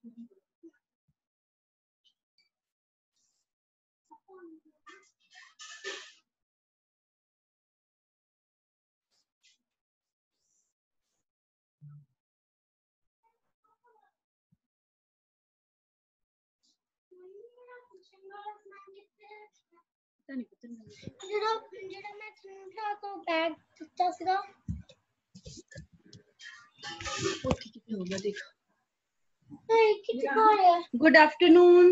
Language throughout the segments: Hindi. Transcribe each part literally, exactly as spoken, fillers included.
Good afternoon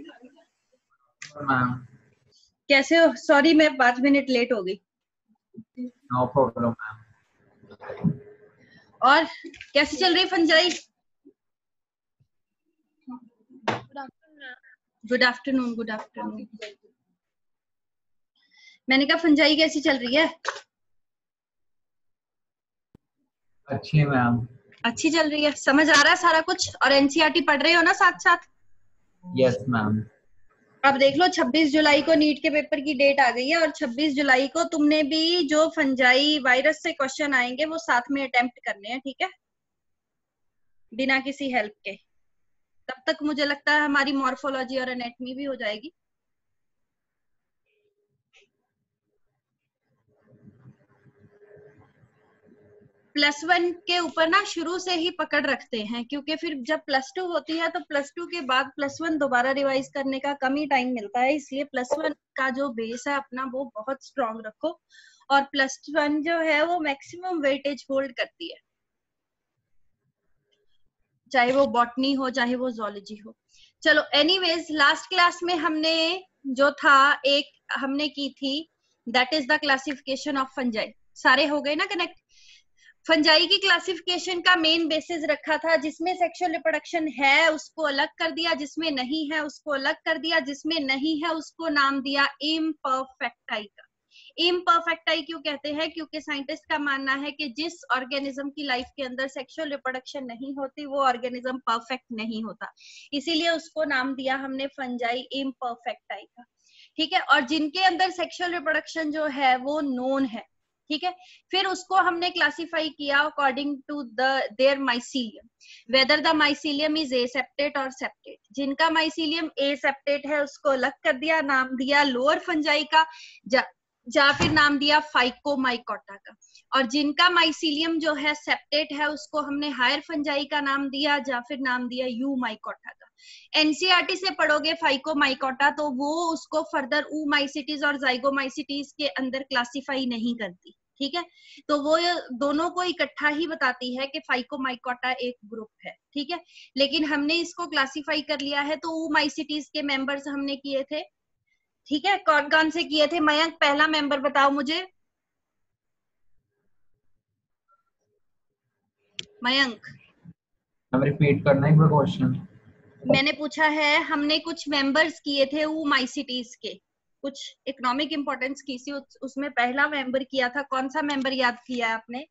ma'am. कैसे हो? सॉरी मैं पांच मिनट लेट हो गई। No problem ma'am. और कैसे चल रही fungi? Good afternoon good afternoon. मैंने कहा फंजाई कैसी चल रही है? अच्छी है मैम। अच्छी चल रही है। समझ आ रहा है सारा कुछ? और एनसीईआरटी पढ़ रहे हो ना साथ साथ? Yes ma'am. अब देख लो छब्बीस जुलाई को नीट के पेपर की डेट आ गई है और छब्बीस जुलाई को तुमने भी जो फंजाई वायरस से क्वेश्चन आएंगे वो साथ में अटेम्प्ट करने हैं, ठीक है? बिना किसी हेल्प के। तब तक मुझे लगता है हमारी मॉर्फोलॉजी और एनाटॉमी भी हो जाएगी। प्लस वन के ऊपर ना शुरू से ही पकड़ रखते हैं, क्योंकि फिर जब प्लस टू होती है तो प्लस टू के बाद प्लस वन दोबारा रिवाइज करने का कम ही टाइम मिलता है, इसलिए प्लस वन का जो बेस है अपना वो बहुत स्ट्रांग रखो। और प्लस वन जो है वो मैक्सिमम वेटेज होल्ड करती है, चाहे वो बॉटनी हो चाहे वो जोलॉजी हो। चलो एनीवेज, लास्ट क्लास में हमने जो था एक हमने की थी that is the classification of fungi. सारे हो गए ना कनेक्ट? फंजाई की क्लासिफिकेशन का मेन बेसिस रखा था, जिसमें सेक्सुअल रिप्रोडक्शन है उसको अलग कर दिया, जिसमें नहीं है उसको अलग कर दिया, जिसमें नहीं है उसको नाम दिया इम्परफेक्टाई का। इम्परफेक्टाई क्यों कहते हैं? क्योंकि साइंटिस्ट का मानना है कि जिस ऑर्गेनिज्म की लाइफ के अंदर सेक्सुअल रिप्रोडक्शन नहीं होती वो ऑर्गेनिज्म परफेक्ट नहीं होता, इसीलिए उसको नाम दिया हमने फंजाई इम्परफेक्टाई का, ठीक है? और जिनके अंदर सेक्सुअल रिप्रोडक्शन जो है वो नोन है, ठीक है? फिर उसको हमने क्लासिफाई किया according to the their mycelium, whether the mycelium is aseptate और सेप्टेट। जिनका माइसीलियम एसेप्टेट है उसको अलग कर दिया, नाम दिया लोअर फंजाई का, जा, जा फिर नाम दिया फाइकोमाइकोटा का। और जिनका माइसीलियम जो है सेप्टेट है उसको हमने हायर फंजाई का नाम दिया, या फिर नाम दिया यूमाइकोटा का। एनसीईआरटी से पढ़ोगे फाइकोमाइकोटा तो वो उसको फर्दर ऊमाइसिटीज और जाइगोमाइसिटीज के अंदर क्लासिफाई नहीं करती, ठीक है? तो वो दोनों को इकट्ठा ही बताती है कि फाइकोमाइकोटा एक ग्रुप है, ठीक है? लेकिन हमने इसको क्लासिफाई कर लिया है तो ऊमाइसिटीज के मेंबर्स हमने किए थे, ठीक है? कौन कौन से किए थे? मयंक पहला मेंबर बताओ मुझे। मयंक अब रिपीट करना है क्वेश्चन। मैंने पूछा है, हमने कुछ मेंबर्स किए थे ऊमाइसिटीज के, कुछ इकोनॉमिक इंपॉर्टेंस की सी, उसमें पहला मेंबर किया था, कौन सा मेंबर याद किया है आपने?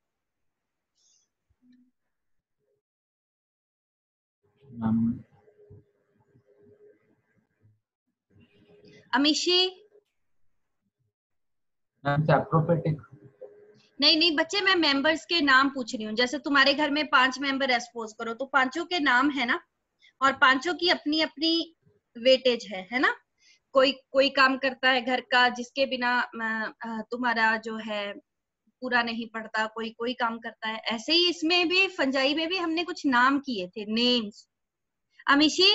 अमीशी? सैप्रोफिटिक। नहीं नहीं बच्चे, मैं मेंबर्स के नाम पूछ रही हूँ। जैसे तुम्हारे घर में पांच मेंबर है सपोज करो, तो पांचों के नाम है ना, और पांचों की अपनी अपनी वेटेज है, है ना? कोई कोई काम करता है घर का जिसके बिना तुम्हारा जो है पूरा नहीं पड़ता, कोई कोई काम करता है। ऐसे ही इसमें भी फंजाई में भी हमने कुछ नाम किए थे, नेम्स। अमीशी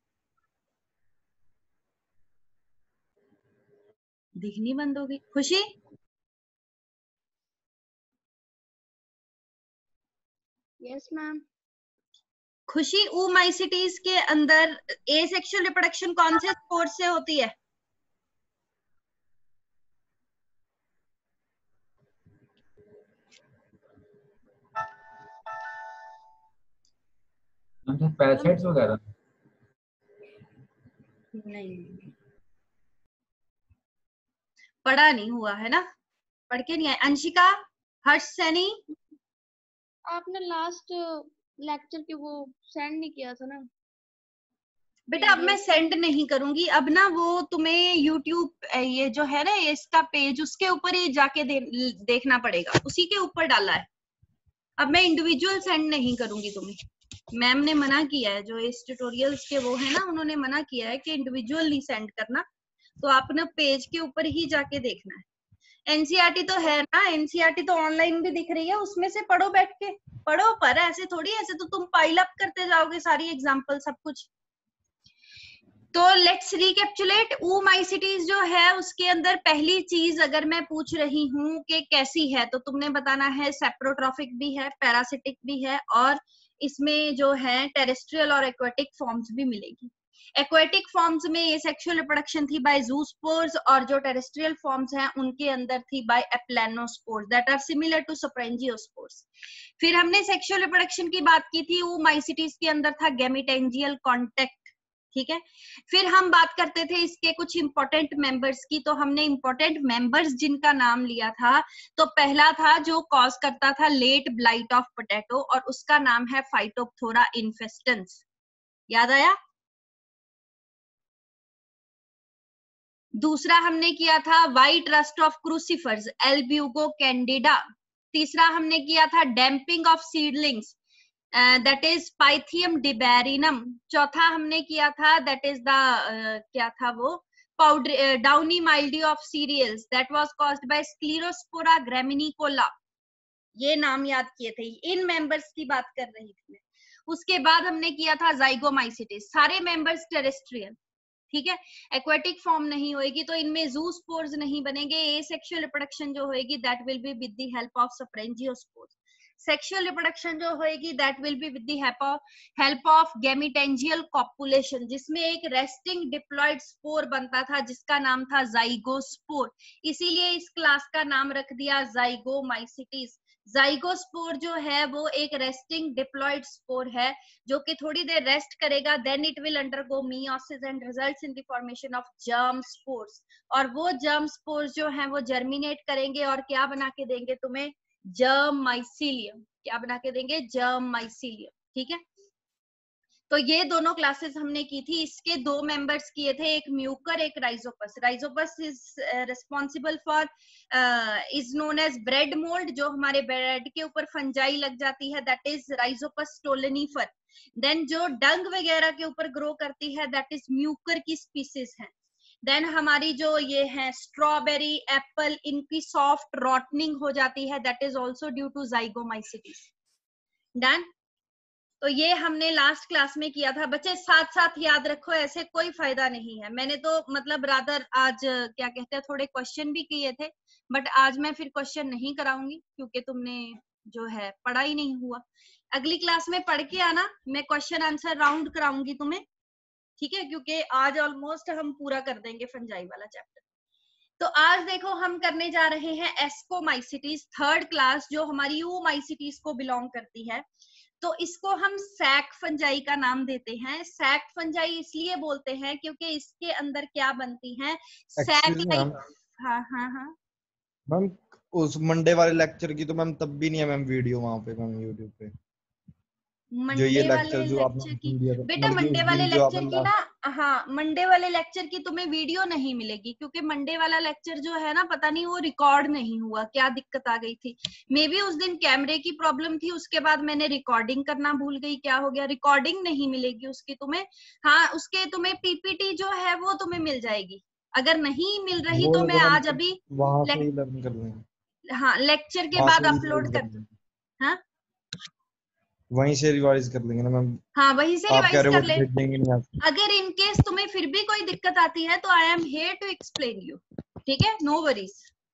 दिखनी बंद हो गई। Khushi? Yes ma'am. Khushi, oomycetes के अंदर एसेक्सुअल रिप्रोडक्शन कौन से स्पोर से होती है? पैरासाइट्स वगैरह? नहीं, पढ़ा नहीं हुआ है ना, पढ़ के नहीं आए। अंशिका, हर्ष सैनी? आपने लास्ट लेक्चर के वो सेंड नहीं किया था ना बेटा? अब मैं सेंड नहीं करूंगी, अब ना वो तुम्हें यूट्यूब ये जो है ना इसका पेज, उसके ऊपर ही जाके दे, देखना पड़ेगा, उसी के ऊपर डाला है। अब मैं इंडिविजुअल सेंड नहीं करूंगी तुम्हें। मैम ने मना किया है, जो इस ट्यूटोरियल्स के वो है ना, उन्होंने मना किया है कि इंडिविजुअल नहीं सेंड करना, तो आपने पेज के ऊपर ही जाके देखना है। एनसीईआरटी तो है ना, एनसीईआरटी तो ऑनलाइन भी दिख रही है, उसमें से पढ़ो, बैठ के पढ़ो। पर ऐसे थोड़ी, ऐसे तो तुम पाइल अप करते जाओगे सारी एग्जाम्पल सब कुछ। तो लेट्स रिकैप्चुलेट। ऊ माई सिटीज जो है उसके अंदर पहली चीज अगर मैं पूछ रही हूँ कि कैसी है, तो तुमने बताना है सेप्रोट्रॉफिक भी है, पैरासिटिक भी है, और इसमें जो है टेरेस्ट्रियल और एक्वेटिक फॉर्म्स भी मिलेगी। एक्वेटिक फॉर्म्स में ये सेक्सुअल रिप्रोडक्शन थी बाय जूस्पोर्स, और जो टेरेस्ट्रियल फॉर्म्स हैं उनके अंदर थी by aplanospores that are similar to sporangiospores. फिर हमने सेक्सुअल रिप्रोडक्शन की बात की थी, ऊ माइसिटीज के अंदर था गैमेटेंजियल कॉन्टेक्ट, ठीक है। फिर हम बात करते थे इसके कुछ इंपॉर्टेंट मेंबर्स की, तो हमने इंपॉर्टेंट मेंबर्स जिनका नाम लिया था, तो पहला था जो कॉज करता था लेट ब्लाइट ऑफ पोटैटो, और उसका नाम है फाइटोप्थोरा इन्फेस्टेंस। याद आया? दूसरा हमने किया था white rust of crucifers, Albugo candida. तीसरा हमने किया था damping off seedlings, that is Pythium debaryanum. चौथा हमने किया था दैट इज द क्या था वो powder downy mildew of cereals, that was caused by Sclerospora graminicola. ये नाम याद किए थे, इन मेंबर्स की बात कर रही थी मैं। उसके बाद हमने किया था जाइगोमाइसिटिस, सारे मेंबर्स टेरेस्ट्रियल, ठीक है। एक्वेटिक फॉर्म नहीं होएगी तो इनमें जूस्पोर्स नहीं बनेंगे। एसेक्सुअल रिप्रोडक्शन जो होएगी that will be with the help of sporangiospores. Sexual reproduction जो होएगी that will be with the help of help of gametangial copulation, जिसमें एक रेस्टिंग डिप्लॉयड स्पोर बनता था जिसका नाम था जाइगोस्पोर, इसीलिए इस क्लास का नाम रख दिया जाइगोमाइसिटिस। जाइगोस्पोर जो है वो एक रेस्टिंग डिप्लॉयड स्पोर है जो कि थोड़ी देर रेस्ट करेगा, then it will undergo meiosis and results in the formation of germ spores, और वो जर्म स्पोर्स जो हैं वो जर्मिनेट करेंगे और क्या बना के देंगे तुम्हें? Germ mycelium. क्या बना के देंगे? जर्म माइसीलियम, ठीक है। तो ये दोनों क्लासेस हमने की थी। इसके दो मेंबर्स किए थे, एक म्यूकर एक Rhizopus. Rhizopus is responsible for is known as bread mould, जो हमारे ब्रेड के ऊपर फंजाई लग जाती है that is Rhizopus stolonifer. Then जो डंग वगैरह के ऊपर ग्रो करती है दैट इज म्यूकर की स्पीसीज है। देन हमारी जो ये है स्ट्रॉबेरी, एप्पल, इनकी सॉफ्ट रॉटनिंग हो जाती है that is also due to zygomycetes. Done. तो ये हमने लास्ट क्लास में किया था। बच्चे साथ साथ याद रखो, ऐसे कोई फायदा नहीं है। मैंने तो मतलब रादर आज क्या कहते हैं थोड़े क्वेश्चन भी किए थे, बट आज मैं फिर क्वेश्चन नहीं कराऊंगी क्योंकि तुमने जो है पढ़ा ही नहीं हुआ। अगली क्लास में पढ़ के आना, मैं क्वेश्चन आंसर राउंड कराऊंगी तुम्हें, ठीक है, क्योंकि आज ऑलमोस्ट हम पूरा कर देंगे फंजाई वाला चैप्टर। तो आज देखो हम करने जा रहे हैं एस्कोमाइसिटीज, थर्ड क्लास, जो हमारी यूमाइसिटीज को बिलोंग करती है। तो इसको हम सैक फंजाई का नाम देते हैं। सैक फंजाई इसलिए बोलते हैं क्योंकि इसके अंदर क्या बनती हैं? Sac like. हाँ हाँ हाँ मैम, उस मंडे वाले लेक्चर की तो मैम तब भी नहीं है मैम वीडियो वहां पे मैम यूट्यूब पे। जो ये मंडे वाले लेक्चर जो आपने लेक्चर की दिया था, बेटा, मतलब कि मंडे उस वाले दिन जो लेक्चर आपने की ना, हाँ मंडे वाले लेक्चर की तुम्हें वीडियो नहीं मिलेगी क्योंकि मंडे वाला लेक्चर जो है ना, पता नहीं वो रिकॉर्ड नहीं हुआ, क्या दिक्कत आ गई थी। मे बी उस दिन कैमरे की प्रॉब्लम थी, उसके बाद मैंने रिकॉर्डिंग करना भूल गई, क्या हो गया, रिकॉर्डिंग नहीं मिलेगी उसकी तुम्हें। हाँ, उसके तुम्हें पीपीटी जो है वो तुम्हें मिल जाएगी। अगर नहीं मिल रही वो तो मैं तो आज अभी वहां से ही लर्न कर लेंगे। हाँ लेक्चर के वहां बाद से अपलोड रिवाइज कर, कर लेंगे, हाँ वहीं से रिवाइज कर लेंगे ना मैम। हाँ वहीं से आप कह रिवाइज रहे हो कर वो ले। भेजेंगे नहीं आप। अगर इन केस तुम्हें फिर भी कोई दिक्कत आती है तो I am here to explain you, ठीक है, नो वरीज।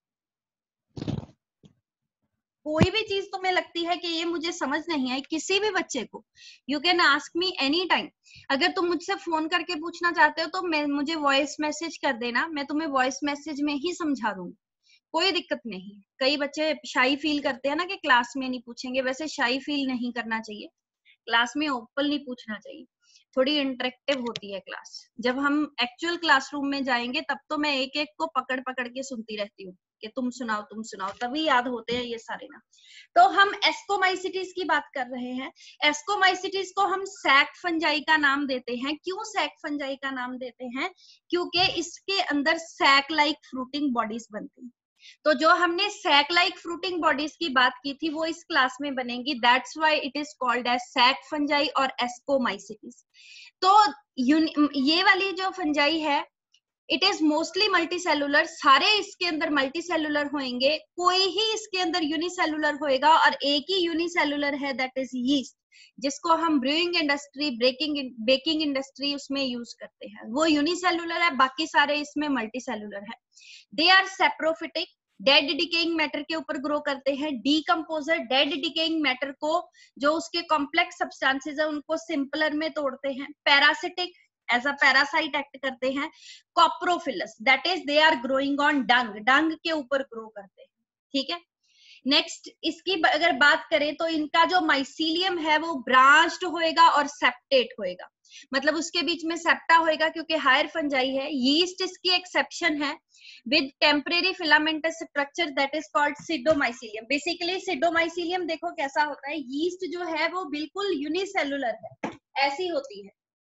कोई भी चीज तुम्हें लगती है कि ये मुझे समझ नहीं आई, किसी भी बच्चे को, you can ask me any time. अगर तुम मुझसे फोन करके पूछना चाहते हो तो मैं मुझे वॉइस मैसेज कर देना, मैं तुम्हें वॉइस मैसेज में ही समझा दूंगी, कोई दिक्कत नहीं। कई बच्चे शाई फील करते हैं ना कि क्लास में नहीं पूछेंगे, वैसे शाई फील नहीं करना चाहिए, क्लास में ओपनली पूछना चाहिए, थोड़ी इंटरेक्टिव होती है क्लास। जब हम एक्चुअल क्लासरूम में जाएंगे तब तो मैं एक एक को पकड़ पकड़ के सुनती रहती हूँ कि तुम सुनाओ तुम सुनाओ, तभी याद होते हैं ये सारे ना। तो हम एस्कोमाइसिटीज की बात कर रहे हैं। एस्कोमाइसिटीज को हम सैक फंजाई का नाम देते हैं। क्यों सैक फंजाई का नाम देते हैं? क्योंकि इसके अंदर सैक लाइक फ्रूटिंग बॉडीज बनती हैं। तो जो हमने सैक लाइक फ्रूटिंग बॉडीज की बात की थी वो इस क्लास में बनेंगी, that's why it is called as sac fungi और एस्कोमाइसिटीज। तो ये वाली जो फंजाई है it is mostly multi cellular, सारे इसके अंदर मल्टी सेलुलर होंगे, कोई ही इसके अंदर यूनिसेलुलर होएगा और एक ही यूनिसेलुलर है दैट इज यीस्ट, जिसको हम brewing industry, breaking baking industry उसमें यूज करते हैं, वो यूनिसेलुलर है, बाकी सारे इसमें मल्टी सेलुलर है। They are saprophytic, dead decaying matter के ऊपर ग्रो करते हैं। डीकम्पोजर, डेड डिकेइंग मैटर को जो उसके कॉम्प्लेक्स सब्सटेंसेस है उनको सिंपलर में तोड़ते हैं। Parasitic, as a parasite act करते हैं। Coprophilous, that is they are growing on dung, dung के ऊपर ग्रो करते हैं, ठीक है। नेक्स्ट इसकी अगर बात करें तो इनका जो माइसीलियम है वो ब्रांच्ड होएगा और सेप्टेट होएगा, मतलब उसके बीच में सेप्टा होएगा क्योंकि हायर फंजाई है। यीस्ट इसकी एक्सेप्शन है with temporary filamentous structure that is called pseudomycelium. Basically pseudomycelium देखो कैसा होता है, यीस्ट जो है वो बिल्कुल यूनिसेलुलर है, ऐसी होती है।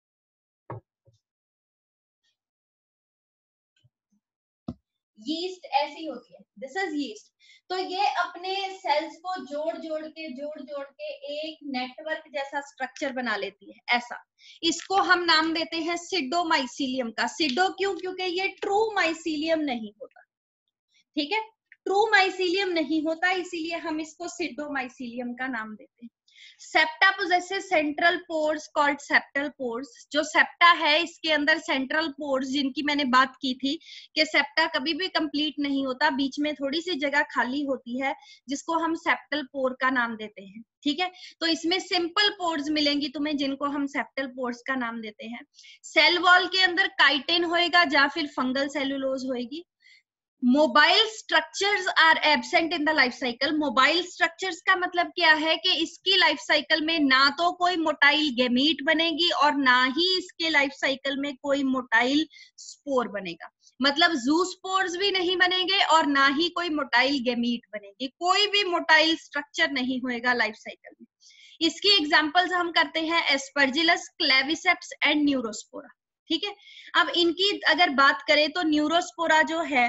यीस्ट ऐसी होती है, दिस इज यीस्ट। तो ये अपने सेल्स को जोड़ जोड़ के जोड़ जोड़ के एक नेटवर्क जैसा स्ट्रक्चर बना लेती है, ऐसा। इसको हम नाम देते हैं सिडोमाइसीलियम का। सिडो क्यों? क्योंकि ये ट्रू माइसीलियम नहीं होता, ठीक है, ट्रू माइसीलियम नहीं होता, इसीलिए हम इसको सिडोमाइसीलियम का नाम देते हैं। Septa possesses central pores called septal pores. जो सेप्टा है इसके अंदर सेंट्रल पोर्स, जिनकी मैंने बात की थी कि सेप्टा कभी भी कंप्लीट नहीं होता, बीच में थोड़ी सी जगह खाली होती है जिसको हम सेप्टल पोर का नाम देते हैं, ठीक है। तो इसमें सिंपल पोर्स मिलेंगी तुम्हें जिनको हम सेप्टल पोर्स का नाम देते हैं। सेल वॉल के अंदर काइटिन होएगा या फिर फंगल सेलुलोज होएगी। Mobile structures are absent in the life cycle. Mobile structures का मतलब क्या है कि इसकी लाइफ साइकिल में ना तो कोई मोटाइल गैमीट बनेगी और ना ही इसके लाइफ साइकिल में कोई मोटाइल स्पोर बनेगा, मतलब जू स्पोर्स भी नहीं बनेंगे और ना ही कोई मोटाइल गैमीट बनेगी, कोई भी मोटाइल स्ट्रक्चर नहीं होएगा लाइफ साइकिल में। इसकी एग्जांपल्स हम करते हैं एस्परजिलस, क्लेविसेप्स एंड न्यूरोस्पोरा, ठीक है। अब इनकी अगर बात करें तो न्यूरोस्पोरा जो है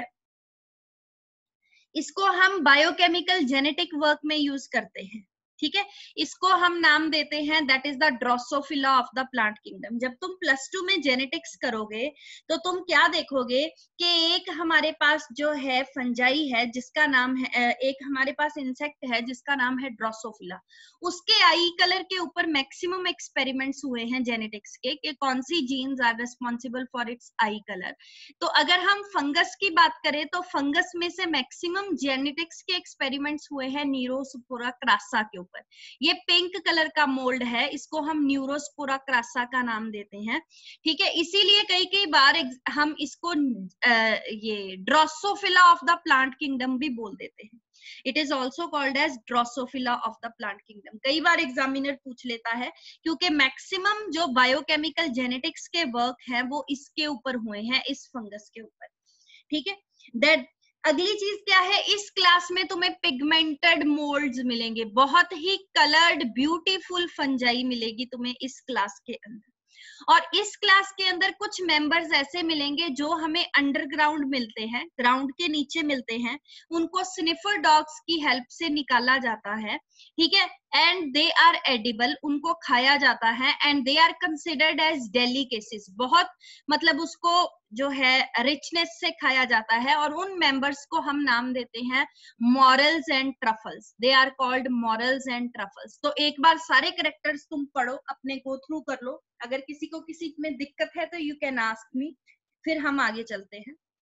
इसको हम बायोकेमिकल जेनेटिक वर्क में यूज करते हैं, ठीक है। इसको हम नाम देते हैं that is the Drosophila of the plant kingdom. जब तुम प्लस टू में जेनेटिक्स करोगे तो तुम क्या देखोगे कि एक हमारे पास जो है फंजाई है जिसका नाम है, एक हमारे पास इंसेक्ट है जिसका नाम है ड्रोसोफिला, उसके आई कलर के ऊपर मैक्सिमम एक्सपेरिमेंट्स हुए हैं जेनेटिक्स के कि कौन सी genes are responsible for its eye colour. तो अगर हम फंगस की बात करें तो फंगस में से मैक्सिमम जेनेटिक्स के एक्सपेरिमेंट्स हुए हैं न्यूरोस्पोरा क्रासा के ऊपर। ये पिंक कलर का मोल्ड है, इसको हम न्यूरोस्पोरा क्रासा का नाम देते हैं, ठीक है। इसीलिए कई कई बार हम इसको आ, ये Drosophila of the plant kingdom भी बोल देते हैं। It is also called as Drosophila of the plant kingdom. कई बार एग्जामिनर पूछ लेता है क्योंकि मैक्सिमम जो बायोकेमिकल जेनेटिक्स के वर्क है वो इसके ऊपर हुए हैं, इस फंगस के ऊपर, ठीक है। दैट अगली चीज क्या है, इस क्लास में तुम्हें पिगमेंटेड मोल्ड्स मिलेंगे, बहुत ही कलर्ड ब्यूटीफुल फंजाई मिलेगी तुम्हें इस क्लास के अंदर। और इस क्लास के अंदर कुछ मेंबर्स ऐसे मिलेंगे जो हमें अंडरग्राउंड मिलते हैं, ग्राउंड के नीचे मिलते हैं, उनको स्निफर डॉग्स की हेल्प से निकाला जाता है, ठीक है। एंड दे आर एडिबल, उनको खाया जाता है। And they are considered as delicacies, बहुत मतलब उसको जो है रिचनेस से खाया जाता है। और उन मेंबर्स को हम नाम देते हैं morels and truffles. They are called morels and truffles. तो एक बार सारे कैरेक्टर्स तुम पढ़ो, अपने गो थ्रू कर लो, अगर किसी को किसी में दिक्कत है तो यू कैन आस्क मी, फिर हम आगे चलते हैं।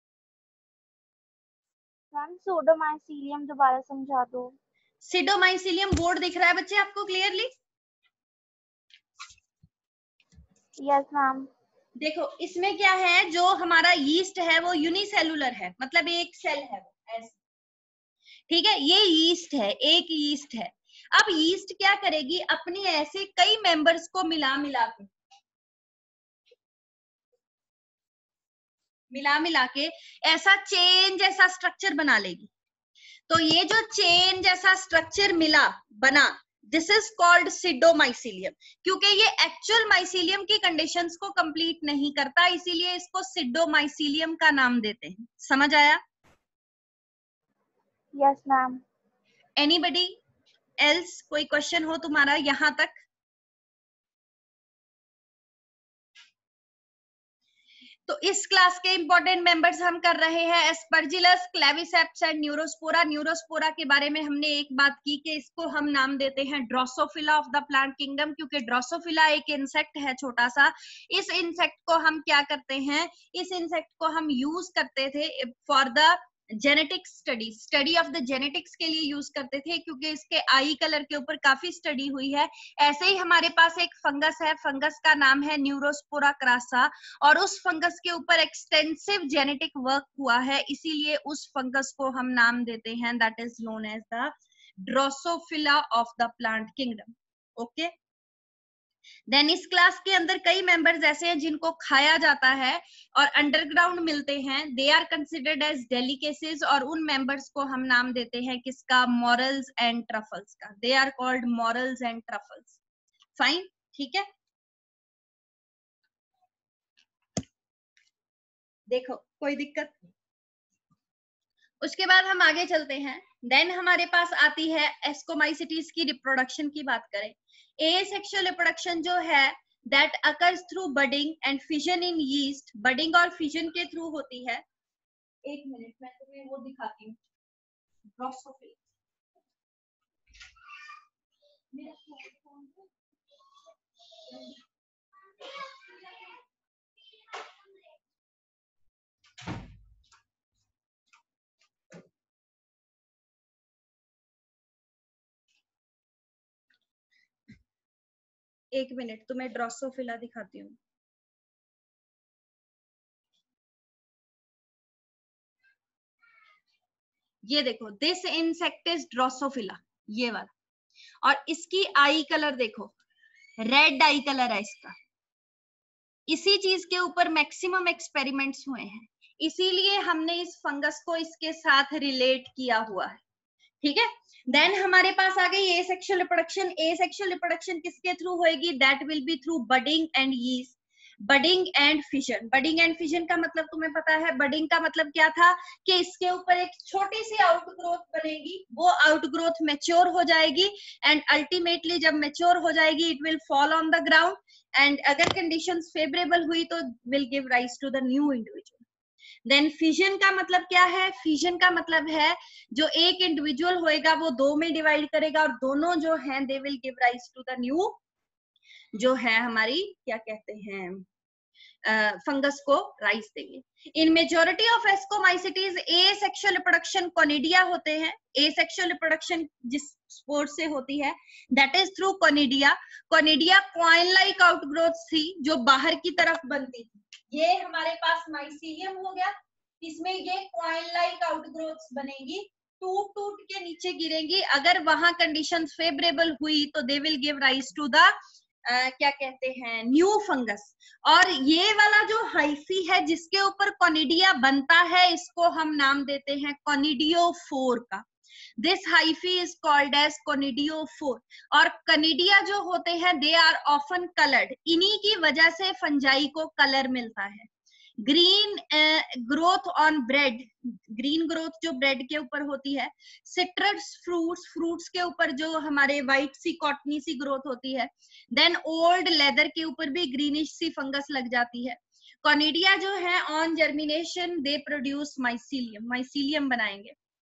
मैम सूडोमाइसीलियम दोबारा समझा दो। सिडोमाइसीलियम बोर्ड दिख रहा है बच्चे आपको क्लियरली? Yes ma'am. देखो इसमें क्या है, जो हमारा यीस्ट है वो यूनिसेलुलर है, मतलब एक सेल है ऐसे, ठीक है। ये यीस्ट है, एक यीस्ट है। अब यीस्ट क्या करेगी, अपनी ऐसे कई मेंबर्स को मिला मिला के मिला मिला के ऐसा चेन जैसा स्ट्रक्चर बना लेगी। तो ये जो चेन जैसा स्ट्रक्चर मिला बना, दिस इज कॉल्ड सिडोमाइसीलियम। क्योंकि ये एक्चुअल माइसीलियम की कंडीशंस को कंप्लीट नहीं करता, इसीलिए इसको सिडोमाइसीलियम का नाम देते हैं। समझ आया? Yes ma'am. एनीबडी एल्स, कोई क्वेश्चन हो तुम्हारा यहाँ तक? तो इस क्लास के इंपॉर्टेंट मेंबर्स हम कर रहे हैं Aspergillus, Claviceps and Neurospora. Neurospora के बारे में हमने एक बात की कि इसको हम नाम देते हैं Drosophila of the plant kingdom, क्योंकि ड्रोसोफिला एक इंसेक्ट है छोटा सा। इस इंसेक्ट को हम क्या करते हैं, इस इंसेक्ट को हम यूज करते थे for the genetic study, study of the genetics के लिए यूज करते थे, क्योंकि इसके आई कलर के ऊपर काफी स्टडी हुई है। ऐसे ही हमारे पास एक फंगस है, फंगस का नाम है न्यूरोस्पोरा क्रासा, और उस फंगस के ऊपर एक्सटेंसिव जेनेटिक वर्क हुआ है, इसीलिए उस फंगस को हम नाम देते हैं that is known as the Drosophila of the plant kingdom. Okay, then इस क्लास के अंदर कई मेंबर्स ऐसे हैं जिनको खाया जाता है और अंडरग्राउंड मिलते हैं, they are considered as delicacies, और उन मेंबर्स को हम नाम देते हैं किसका, मॉरल्स एंड ट्रफल्स का। They are called morels and truffles. Fine, ठीक है। देखो कोई दिक्कत? उसके बाद हम आगे चलते हैं। देन हमारे पास आती है एस्कोमाइसिटीज की रिप्रोडक्शन की बात करें। एसेक्सुअल रिप्रोडक्शन जो है that occurs through budding and fission in yeast, budding और फिजन के थ्रू होती है। एक मिनट मैं तुम्हें वो दिखाती हूँ, ड्रोसोफिला। मेरा फोन एक मिनट तुम्हें ड्रोसोफिला दिखाती हूँ। ये देखो, दिस इंसेक्ट इज ड्रोसोफिला, ये वाला, और इसकी आई कलर देखो, रेड आई कलर है इसका। इसी चीज के ऊपर मैक्सिमम एक्सपेरिमेंट्स हुए हैं, इसीलिए हमने इस फंगस को इसके साथ रिलेट किया हुआ है, ठीक है। देन हमारे पास आ गई एसेक्सुअल रिप्रोडक्शन। एसेक्सुअल रिप्रोडक्शन किसके थ्रू होएगी, that will be through budding and yeast, budding and fission. Budding and fission का मतलब तुम्हें पता है, बडिंग का मतलब क्या था कि इसके ऊपर एक छोटी सी आउटग्रोथ बनेगी, वो आउटग्रोथ मैच्योर हो जाएगी एंड अल्टीमेटली जब मैच्योर हो जाएगी it will fall on the ground, and अगर कंडीशंस फेवरेबल हुई तो will give rise to the new individual. Then fission का मतलब क्या है, फिजन का मतलब है जो एक इंडिविजुअल होएगा वो दो में डिवाइड करेगा और दोनों जो हैं they will give rise to the new, जो है हमारी क्या कहते हैं, फंगस uh, को राइज देंगे। In majority of ascomycetes asexual reproduction conidia होते हैं। एसेक्सुअल रिप्रोडक्शन जिस स्पोर से होती है that is through conidia. Conidia coin like outgrowth थी जो बाहर की तरफ बनती थी। ये हमारे पास माइसीलियम हो गया, इसमें ये कॉइन लाइक आउटग्रोथ्स बनेगी, टूट टूट के नीचे गिरेंगी। अगर वहां कंडीशन फेवरेबल हुई तो they will give rise to the Uh, क्या कहते हैं, न्यू फंगस। और ये वाला जो हाइफी है जिसके ऊपर कोनिडिया बनता है, इसको हम नाम देते हैं कोनिडियोफोर का। This hyphae is called as conidiophore. और कनिडिया जो होते हैं दे आर ऑफन कलर्ड, इन्हीं की वजह से फंजाई को कलर मिलता है। Green growth on bread, green growth जो ब्रेड के ऊपर होती है। सिट्रस फ्रूट्स, फ्रूट्स के ऊपर जो हमारे व्हाइट सी कॉटनी सी ग्रोथ होती है। देन ओल्ड लेदर के ऊपर भी ग्रीनिश सी फंगस लग जाती है। कोनिडिया जो है on germination they produce mycelium, mycelium बनाएंगे।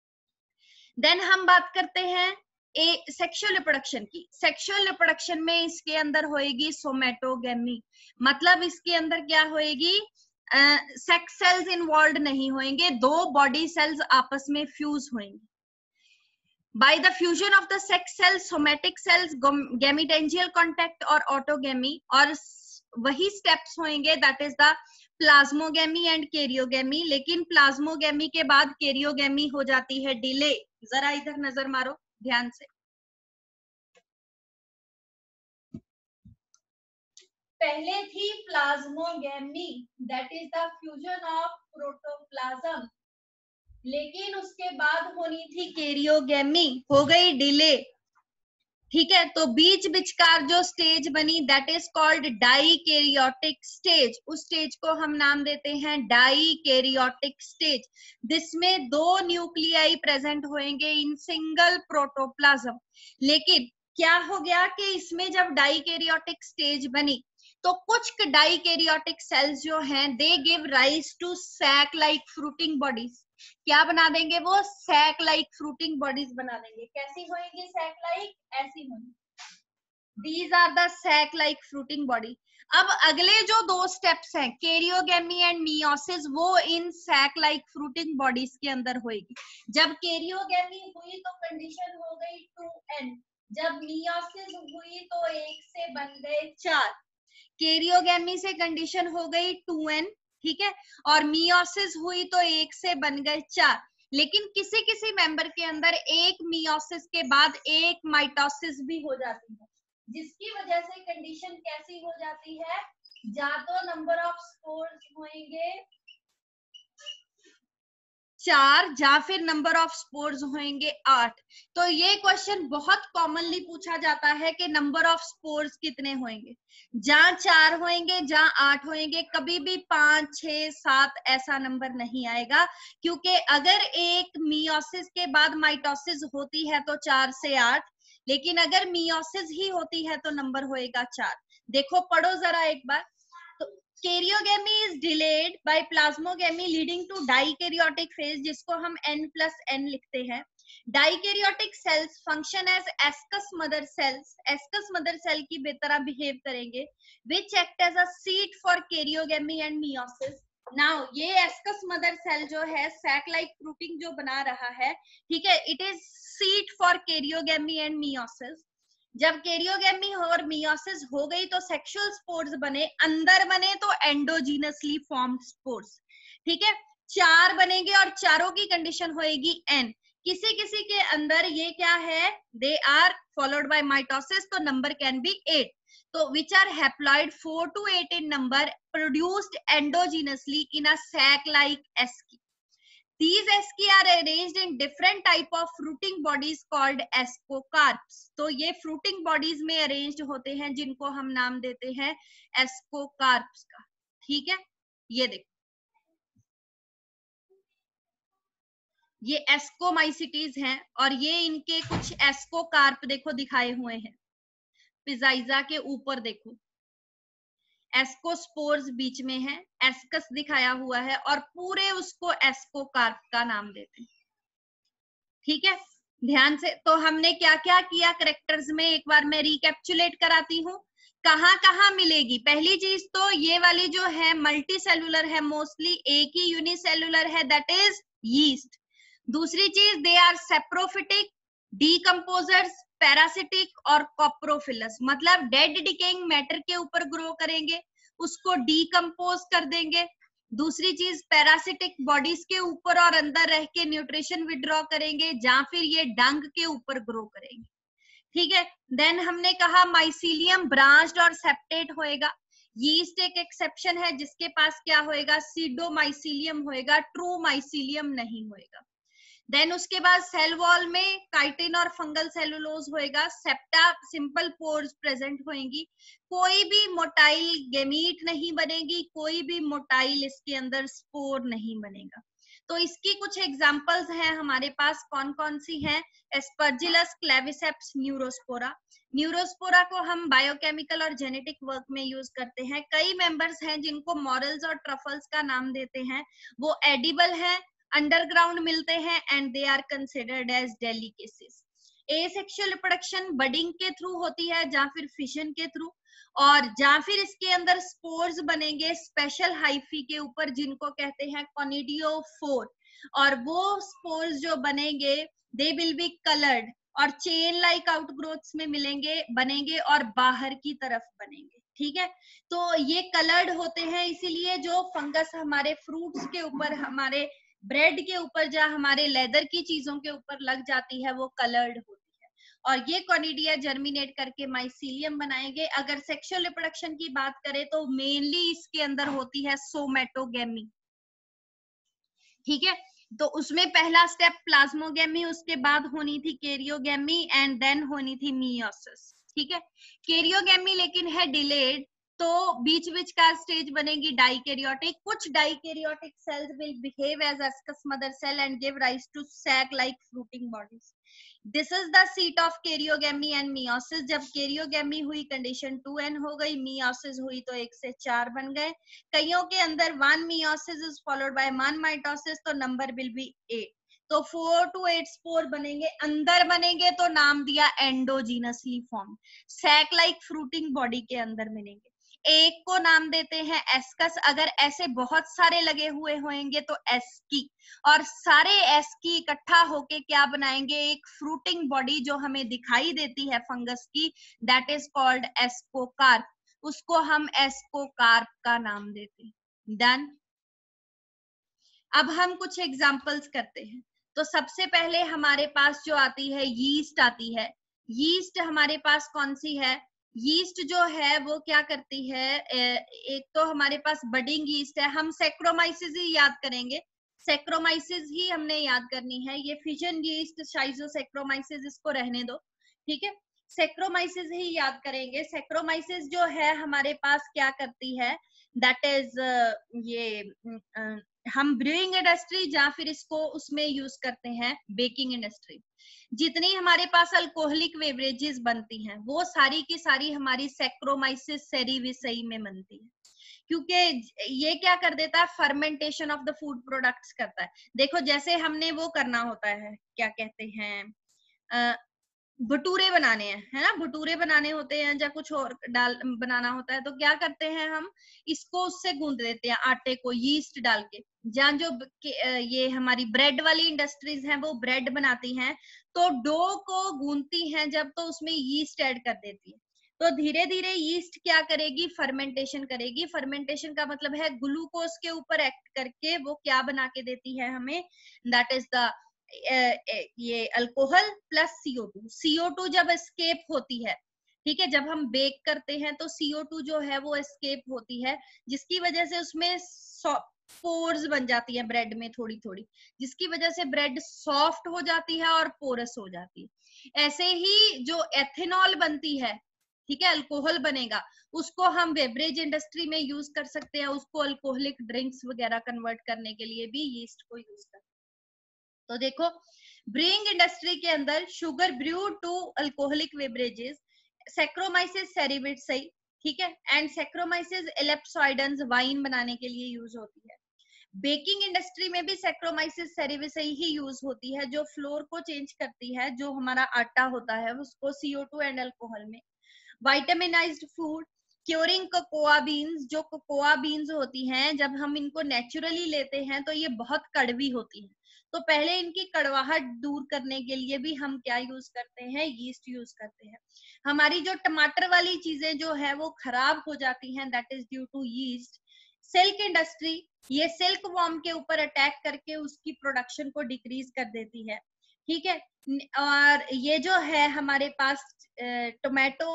देन हम बात करते हैं ए सेक्सुअल रिप्रोडक्शन की। सेक्सुअल रिप्रोडक्शन में इसके अंदर होएगी सोमेटोगेमी, मतलब इसके अंदर क्या होएगी, सेक्स सेल्स इन्वॉल्व नहीं होंगे, दो बॉडी सेल्स आपस में फ्यूज होंगे। By the fusion of the sex cells somatic cells gametangial contact और ऑटोगेमी, और वही स्टेप्स होंगे that is the plasmogamy and karyogamy. लेकिन प्लाज्मोगेमी के बाद कैरियोगेमी हो जाती है डिले। जरा इधर नजर मारो ध्यान से। पहले थी plasmogamy that is the fusion of protoplasm, लेकिन उसके बाद होनी थी कैरियोगेमी, हो गई डिले, ठीक है, तो बीच बिचकार जो स्टेज बनी that is called dikaryotic stage, उस स्टेज को हम नाम देते हैं डाइकैरियोटिक स्टेज। जिसमें दो न्यूक्लियाई प्रेजेंट होंगे इन सिंगल प्रोटोप्लाज्म। लेकिन क्या हो गया कि इसमें जब डाइकैरियोटिक स्टेज बनी तो कुछ डाइकैरियोटिक सेल्स जो हैं they give rise to sac like fruiting bodies. क्या बना देंगे वो? सैक लाइक फ्रूटिंग बॉडीज बना देंगे। कैसी होंगी सैक लाइक? ऐसी होंगी। These are the sac like fruiting body. अब अगले जो दो स्टेप्स हैं कैरियोगेमी एंड मियोसिस, वो in sac like fruiting bodies के अंदर होगी। जब कैरियोगेमी हुई तो कंडीशन हो गई टू एन, जब मियोसिस हुई तो एक से बन गए चार। कैरियोगेमी से कंडीशन हो गई टू एन, ठीक है, और मियोसिस हुई तो एक से बन गए चार। लेकिन किसी किसी मेंबर के अंदर एक मियोसिस के बाद एक माइटोसिस भी हो जाती है, जिसकी वजह से कंडीशन कैसी हो जाती है? या तो नंबर ऑफ स्पोर्स होंगे चार या फिर नंबर ऑफ स्पोर्स होंगे आठ। तो ये क्वेश्चन बहुत कॉमनली पूछा जाता है कि नंबर ऑफ स्पोर्स कितने होंगे, जहां चार होंगे जहां आठ होंगे। कभी भी पांच छह सात ऐसा नंबर नहीं आएगा, क्योंकि अगर एक मियोसिस के बाद माइटोसिस होती है तो चार से आठ, लेकिन अगर मियोसिस ही होती है तो नंबर होएगा चार। देखो पढ़ो जरा एक बार। Karyogamy is delayed by plasmogamy leading to dikaryotic phase, जिसको हम n प्लस n लिखते हैं। Dikaryotic cells function as ascus mother cells, ascus mother cell की बेतरह बिहेव करेंगे, which act as a seat for karyogamy and meiosis. Now ये एस्कस मदर सेल जो है सैक लाइक फ्रूटिंग जो बना रहा है, ठीक है, it is seat for karyogamy and meiosis. जब कैरियोगेमी और मियोसिस हो गई तो सेक्सुअल स्पोर्स बने, अंदर बने तो एंडोजीनसली फॉर्म्ड स्पोर्स, ठीक है, चार बनेंगे और चारों की कंडीशन होएगी एन। किसी किसी के अंदर ये क्या है? They are followed by mitosis, तो नंबर कैन बी एट। तो which are haploid four to eight in number, produced endogenously in a sac like asci. These asci are arranged in different type of fruiting bodies called ascocarps. तो ये fruiting bodies में arranged होते हैं जिनको हम नाम देते हैं ascocarps का, ठीक है। ये देखो ये एस्कोमाइसिटीज हैं और ये इनके कुछ एस्कोकार्प देखो दिखाए हुए हैं। पिजाइजा के ऊपर देखो एस्कोस्पोर्स बीच में है, एस्कस दिखाया हुआ है और पूरे उसको एस्कोकार्प का नाम देते हैं, ठीक है। ध्यान से, तो हमने क्या क्या किया करेक्टर्स में, एक बार मैं रिकैप्चुलेट कराती हूँ। कहाँ कहाँ मिलेगी? पहली चीज तो ये वाली जो है मल्टी सेलुलर है, मोस्टली एक ही यूनिसेलुलर है, दैट इज यीस्ट। दूसरी चीज they are saprophytic, decomposers, parasitic और कॉप्रोफिलस, मतलब डेड डिकेइंग मैटर के ऊपर ग्रो करेंगे, उसको डीकम्पोज कर देंगे। दूसरी चीज पैरासिटिक बॉडीज के ऊपर और अंदर रह के न्यूट्रिशन विड्रॉ करेंगे, या फिर ये डंग के ऊपर ग्रो करेंगे, ठीक है। देन हमने कहा माइसीलियम ब्रांच्ड और सेप्टेट होएगा। यीस्ट एक एक्सेप्शन है जिसके पास क्या होएगा? सीडोमाइसीलियम होएगा, ट्रू माइसीलियम नहीं होएगा। देन उसके बाद सेल वॉल में काइटिन और फंगल सेलुलोज होएगा। सेप्टा सिंपल पोर्स प्रेजेंट होएंगी। कोई भी मोटाइल गेमीट नहीं बनेगी, कोई भी मोटाइल इसके अंदर स्पोर नहीं बनेगा। तो इसकी कुछ एग्जांपल्स हैं हमारे पास, कौन कौन सी हैं? Aspergillus, Claviceps, Neurospora. न्यूरोस्पोरा को हम बायोकेमिकल और जेनेटिक वर्क में यूज करते हैं। कई मेंबर्स हैं जिनको मॉरल्स और ट्रफल्स का नाम देते हैं, वो एडिबल हैं, अंडरग्राउंड मिलते हैं and they are considered as delicacies. Asexual reproduction budding के थ्रू होती है या फिर फिशन के थ्रू, और या फिर इसके अंदर स्पोर्स बनेंगे स्पेशल हाइफी के ऊपर जिनको कहते हैं कॉनिडियोफोर, और वो स्पोर्स जो बनेंगे दे विल बी कलर्ड और चेन लाइक आउटग्रोथ्स में मिलेंगे बनेंगे और बाहर की तरफ बनेंगे, ठीक है। तो ये कलर्ड होते हैं, इसीलिए जो फंगस हमारे फ्रूट्स के ऊपर, हमारे ब्रेड के ऊपर, या हमारे लेदर की चीजों के ऊपर लग जाती है, वो कलर्ड होती है। और ये कॉनिडिया जर्मिनेट करके माइसीलियम बनाएंगे। अगर सेक्सुअल रिप्रोडक्शन की बात करें तो मेनली इसके अंदर होती है सोमेटोगेमी, ठीक है। तो उसमें पहला स्टेप प्लाज्मोगेमी, उसके बाद होनी थी कैरियोगेमी एंड देन होनी थी मियोसिस। ठीक है, कैरियोगेमी लेकिन है डिलेड, तो बीच बीच का स्टेज बनेगी डाइकैरियोटिक। कुछ dikaryotic cells will behave as ascus mother cell and give rise to sac like fruiting bodies. This is the seat of karyogamy and meiosis. जब कैरियोगेमी हुई कंडीशन टू एन हो गई, मियोसिस हुई तो एक से चार बन गए। कईयों के अंदर one meiosis is followed by one mitosis, तो नंबर विल बी एट। तो फोर टू एट स्पोर बनेंगे, अंदर बनेंगे तो नाम दिया endogenously form, sac like fruiting body के अंदर मिलेंगे। एक को नाम देते हैं एस्कस, अगर ऐसे बहुत सारे लगे हुए होंगे तो एस्की, और सारे एस्की इकट्ठा होके क्या बनाएंगे, एक फ्रूटिंग बॉडी जो हमें दिखाई देती है फंगस की, दैट इज कॉल्ड एस्कोकार्प। उसको हम एस्कोकार्प का नाम देते हैं। डन। अब हम कुछ एग्जांपल्स करते हैं। तो सबसे पहले हमारे पास जो आती है यीस्ट आती है। यीस्ट हमारे पास कौन सी है, यीस्ट जो है वो क्या करती है, एक तो हमारे पास बडिंग यीस्ट है। हम सैक्रोमाइसिस ही याद करेंगे, सैक्रोमाइसिस ही हमने याद करनी है। ये फिजन यीस्ट, शाइजोसैक्रोमाइसिस इसको रहने दो, ठीक है। सैक्रोमाइसिस ही याद करेंगे। सैक्रोमाइसिस जो है हमारे पास क्या करती है, दैट इज uh, ये uh, हम ब्रूइंग इंडस्ट्री या फिर इसको उसमें यूज करते हैं बेकिंग इंडस्ट्री। जितनी हमारे पास अल्कोहलिक बेवरेजेस बनती हैं वो सारी की सारी हमारी सैक्रोमाइसिस सेरिविसई में बनती है, क्योंकि ये क्या कर देता है, fermentation of the food products करता है। देखो जैसे हमने वो करना होता है, क्या कहते हैं, भटूरे बनाने हैं, है ना, भटूरे बनाने होते हैं या कुछ और डाल बनाना होता है, तो क्या करते हैं हम इसको उससे गूंद देते हैं आटे को यीस्ट डाल के। जहाँ जो ये हमारी ब्रेड वाली इंडस्ट्रीज हैं वो ब्रेड बनाती हैं, तो डो को गूंदती हैं जब, तो उसमें यीस्ट ऐड कर देती है। तो धीरे धीरे यीस्ट क्या करेगी, फर्मेंटेशन करेगी। फर्मेंटेशन का मतलब है ग्लूकोज के ऊपर एक्ट करके वो क्या बना के देती है हमें, दैट इज द ये alcohol plus CO two. CO two जब एस्केप होती है, ठीक है, जब हम बेक करते हैं तो सीओ टू जो है वो एस्केप होती है, जिसकी वजह से उसमें पोर्स बन जाती है ब्रेड में थोड़ी थोड़ी, जिसकी वजह से ब्रेड सॉफ्ट हो जाती है और पोरस हो जाती है। ऐसे ही जो एथेनॉल बनती है, ठीक है, अल्कोहल बनेगा, उसको हम बेवरेज इंडस्ट्री में यूज कर सकते हैं, उसको अल्कोहलिक ड्रिंक्स वगैरह कन्वर्ट करने के लिए भी यीस्ट को यूज करते हैं। तो देखो ब्रूइंग इंडस्ट्री के अंदर sugar brew to alcoholic beverages, Saccharomyces cerevisiae, ठीक है, एंड सैक्रोमाइसिस एलिप्सॉइडेंस वाइन बनाने के लिए यूज होती है। बेकिंग इंडस्ट्री में भी सैक्रोमाइसिस सेरिविसई ही यूज होती है, जो फ्लोर को चेंज करती है, जो हमारा आटा होता है उसको सीओ टू एंड अल्कोहल में। Vitaminized food, curing cocoa beans, जो कोकोआ बीन्स होती हैं जब हम इनको नेचुरली लेते हैं तो ये बहुत कड़वी होती है, तो पहले इनकी कड़वाहट दूर करने के लिए भी हम क्या यूज करते हैं, यीस्ट यूज करते हैं। हमारी जो टमाटर वाली चीजें जो है वो खराब हो जाती हैं, that is due to yeast. Silk industry, ये सिल्क वॉर्म के ऊपर अटैक करके उसकी प्रोडक्शन को डिक्रीज कर देती है, ठीक है। और ये जो है हमारे पास टोमेटो,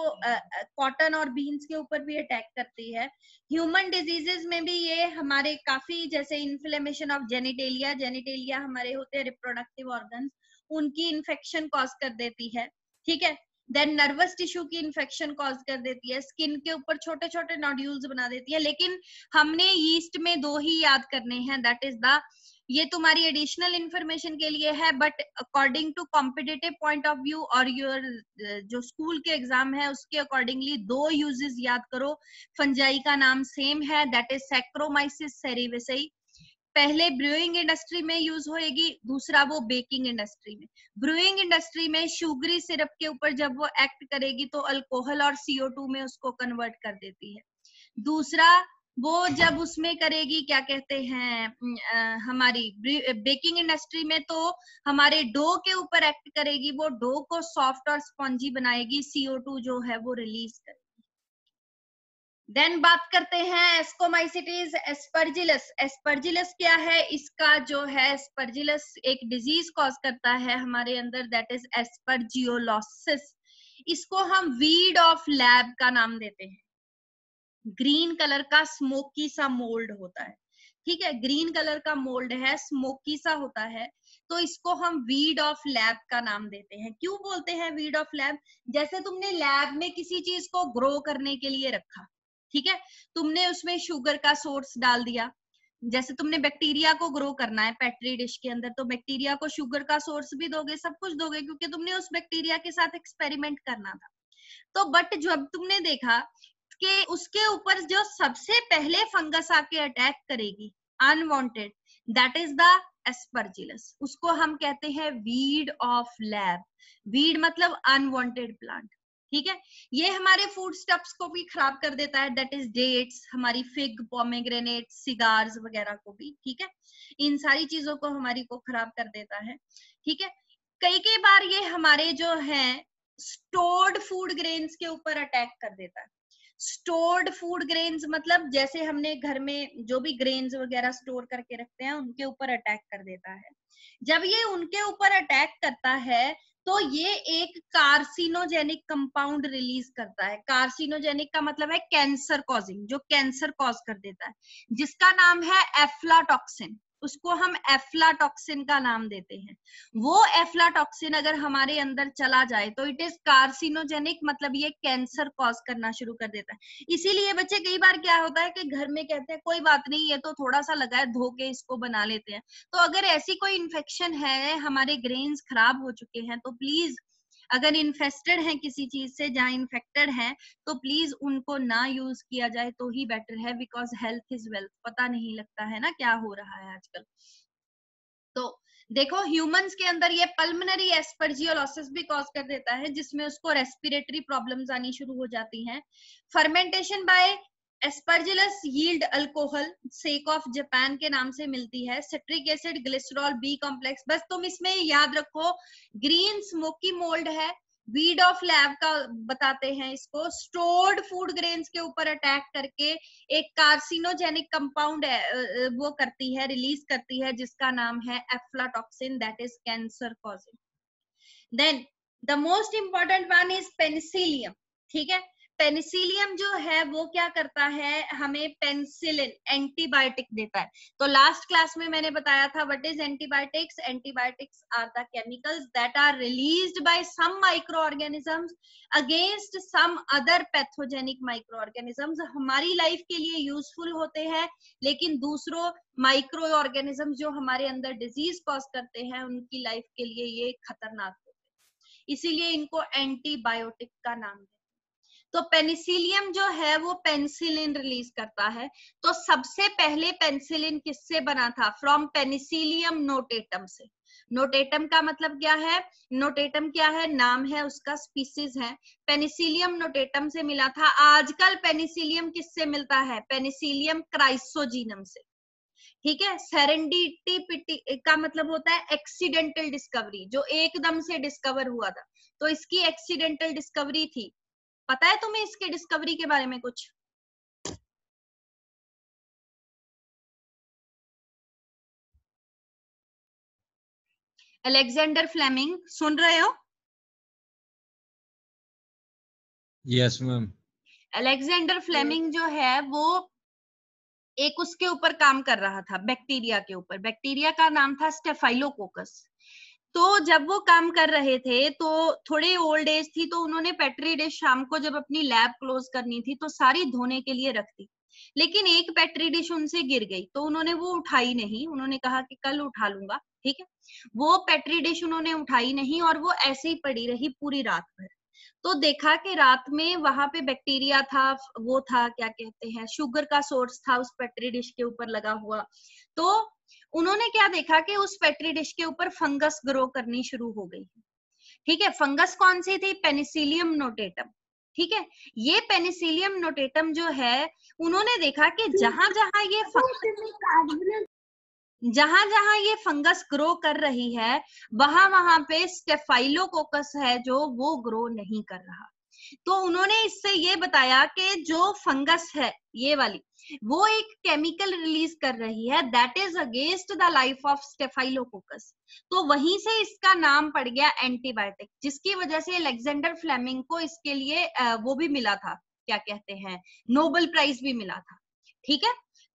कॉटन और बीन्स के ऊपर भी अटैक करती है। ह्यूमन डिजीजेस में भी ये हमारे काफी, जैसे इन्फ्लेमेशन ऑफ जेनिटेलिया, जेनिटेलिया हमारे होते हैं रिप्रोडक्टिव ऑर्गन्स, उनकी इन्फेक्शन कॉज कर देती है, ठीक है। देन नर्वस टिश्यू की इन्फेक्शन कॉज कर देती है, स्किन के ऊपर छोटे छोटे नोड्यूल्स बना देती है। लेकिन हमने यीस्ट में दो ही याद करने हैं, दैट इज द, ये तुम्हारी एडिशनल इंफॉर्मेशन के लिए है, but according to competitive point of view और योर जो स्कूल के एग्जाम है उसके अकॉर्डिंगली दो यूजेस याद करो। फंजाई का नाम सेम है, दैट इज सैक्रोमाइसिस सेरिविसई। पहले ब्रूइंग इंडस्ट्री में यूज होएगी, दूसरा वो बेकिंग इंडस्ट्री में। ब्रूइंग इंडस्ट्री में शुगरी सिरप के ऊपर जब वो एक्ट करेगी तो अल्कोहल और सीओ टू में उसको कन्वर्ट कर देती है। दूसरा वो जब उसमें करेगी, क्या कहते हैं, आ, हमारी बेकिंग इंडस्ट्री में तो हमारे डो के ऊपर एक्ट करेगी, वो डो को सॉफ्ट और स्पॉन्जी बनाएगी, सीओ टू जो है वो रिलीज करेगी। देन बात करते हैं एस्कोमाइसिटीज, एस्परजिलस। एस्परजिलस क्या है, इसका जो है एस्परजिलस एक डिजीज कॉज करता है हमारे अंदर, दैट इज एस्परजियोलोसिस। इसको हम वीड ऑफ लैब का नाम देते हैं। ग्रीन कलर का स्मोकी सा मोल्ड होता है, ठीक है, ग्रीन कलर का मोल्ड है, स्मोकी सा होता है, तो इसको हम वीड ऑफ लैब का नाम देते हैं। क्यों बोलते हैं वीड ऑफ लैब? जैसे तुमने लैब में किसी चीज को ग्रो करने के लिए रखा, ठीक है, तुमने उसमें शुगर का सोर्स डाल दिया, जैसे तुमने बैक्टीरिया को ग्रो करना है पेट्री डिश के अंदर, तो बैक्टीरिया को शुगर का सोर्स भी दोगे, सब कुछ दोगे, क्योंकि तुमने उस बैक्टीरिया के साथ एक्सपेरिमेंट करना था। तो बट जब तुमने देखा कि उसके ऊपर जो सबसे पहले फंगस आके अटैक करेगी unwanted, that is the Aspergillus, उसको हम कहते हैं वीड ऑफ लैब। वीड मतलब अनवांटेड प्लांट, ठीक है। ये हमारे फूड स्टफ्स को भी खराब कर देता है, दैट इज डेट्स, हमारी फिग, पोमेग्रेनेट, सिगार्स वगैरह को भी, ठीक है, इन सारी चीजों को हमारी को खराब कर देता है, ठीक है। कई कई बार ये हमारे जो है स्टोर्ड फूड ग्रेन्स के ऊपर अटैक कर देता है। स्टोर्ड फूड ग्रेन्स मतलब जैसे हमने घर में जो भी ग्रेन्स वगैरह स्टोर करके रखते हैं, उनके ऊपर अटैक कर देता है। जब ये उनके ऊपर अटैक करता है तो ये एक कार्सिनोजेनिक कंपाउंड रिलीज करता है। कार्सिनोजेनिक का मतलब है कैंसर कॉजिंग, जो कैंसर कॉज कर देता है, जिसका नाम है एफ्लाटॉक्सिन। उसको हम एफ्लाटॉक्सिन का नाम देते हैं। वो एफ्लाटॉक्सिन अगर हमारे अंदर चला जाए तो इट इज कार्सिनोजेनिक, मतलब ये कैंसर कॉज करना शुरू कर देता है। इसीलिए बच्चे कई बार क्या होता है कि घर में कहते हैं कोई बात नहीं, ये तो थोड़ा सा लगा है, धो के इसको बना लेते हैं। तो अगर ऐसी कोई इन्फेक्शन है, हमारे ग्रेन्स खराब हो चुके हैं, तो प्लीज अगर इन्फेस्टेड है किसी चीज से, जहां इन्फेक्टेड है, तो प्लीज उनको ना यूज किया जाए तो ही बेटर है, बिकॉज हेल्थ इज वेल्थ। पता नहीं लगता है ना क्या हो रहा है आजकल। तो देखो ह्यूमंस के अंदर ये पल्मोनरी एस्परजियोलोसिस भी कॉज कर देता है, जिसमें उसको रेस्पिरेटरी प्रॉब्लम्स आनी शुरू हो जाती हैं। Fermentation by Aspergillus yield alcohol, sake of Japan के नाम से मिलती है, citric acid, glycerol, B complex. बस तुम इसमें याद रखो, ग्रीन स्मोकी मोल्ड है, वीड ऑफ लैब का बताते हैं इसको, स्टोर्ड फूड ग्रेन्स के ऊपर अटैक करके एक कार्सिनोजेनिक कंपाउंड वो करती है, रिलीज करती है, जिसका नाम है aflatoxin, that is cancer causing. Then the most important one is Penicillium, ठीक है। पेनिसिलियम जो है वो क्या करता है, हमें पेनिसिलिन एंटीबायोटिक देता है। तो लास्ट क्लास में मैंने बताया था what is antibiotics. Antibiotics are the chemicals that are released by some micro organisms against some other pathogenic micro organisms. हमारी लाइफ के लिए यूजफुल होते हैं, लेकिन दूसरों माइक्रो ऑर्गेनिजम्स जो हमारे अंदर डिजीज कॉज करते हैं, उनकी लाइफ के लिए ये खतरनाक होते हैं, इसीलिए इनको एंटीबायोटिक का नाम है। तो पेनिसिलियम जो है वो पेनिसिलिन रिलीज करता है। तो सबसे पहले पेनिसिलिन किससे बना था? फ्रॉम पेनिसिलियम नोटेटम से। नोटेटम का मतलब क्या है? नोटेटम क्या है? नाम है उसका, स्पीसीज है। पेनिसिलियम नोटेटम से मिला था। आजकल पेनिसिलियम किससे मिलता है? पेनिसिलियम क्राइसोजीनम से, ठीक है। सेरेंडिपिटी का मतलब होता है एक्सीडेंटल डिस्कवरी, जो एकदम से डिस्कवर हुआ था, तो इसकी एक्सीडेंटल डिस्कवरी थी। पता है तुम्हें इसके डिस्कवरी के बारे में कुछ? अलेक्जेंडर फ्लेमिंग, सुन रहे हो? Yes ma'am. अलेक्जेंडर फ्लेमिंग जो है वो एक उसके ऊपर काम कर रहा था, बैक्टीरिया के ऊपर। बैक्टीरिया का नाम था स्टेफाइलोकोकस। तो जब वो काम कर रहे थे तो थोड़े ओल्ड एज थी, तो उन्होंने पेट्री डिश शाम को जब अपनी लैब क्लोज करनी थी तो सारी धोने के लिए रख दी, लेकिन एक पेट्री डिश उनसे गिर गई, तो उन्होंने वो उठाई नहीं। उन्होंने कहा कि कल उठा लूंगा, ठीक है। वो पेट्री डिश उन्होंने उठाई नहीं और वो ऐसे ही पड़ी रही पूरी रात भर। तो देखा कि रात में वहां पे बैक्टीरिया था, वो था क्या कहते हैं, शुगर का सोर्स था उस पेट्री डिश के ऊपर लगा हुआ। तो उन्होंने क्या देखा कि उस पेट्री डिश के ऊपर फंगस ग्रो करनी शुरू हो गई, ठीक है। फंगस कौन सी थी? पेनिसिलियम नोटेटम, ठीक है। ये पेनिसिलियम नोटेटम जो है, उन्होंने देखा कि जहां जहां ये फंगस जहां जहां ये फंगस ग्रो कर रही है, वहां वहां पे स्टेफाइलोकोकस है जो वो ग्रो नहीं कर रहा। तो उन्होंने इससे ये बताया कि जो फंगस है ये वाली, वो एक केमिकल रिलीज कर रही है that is against the life of Staphylococcus. तो वहीं से इसका नाम पड़ गया एंटीबायोटिक, जिसकी वजह से अलेक्जेंडर फ्लेमिंग को इसके लिए वो भी मिला था, क्या कहते हैं, नोबेल प्राइज भी मिला था, ठीक है।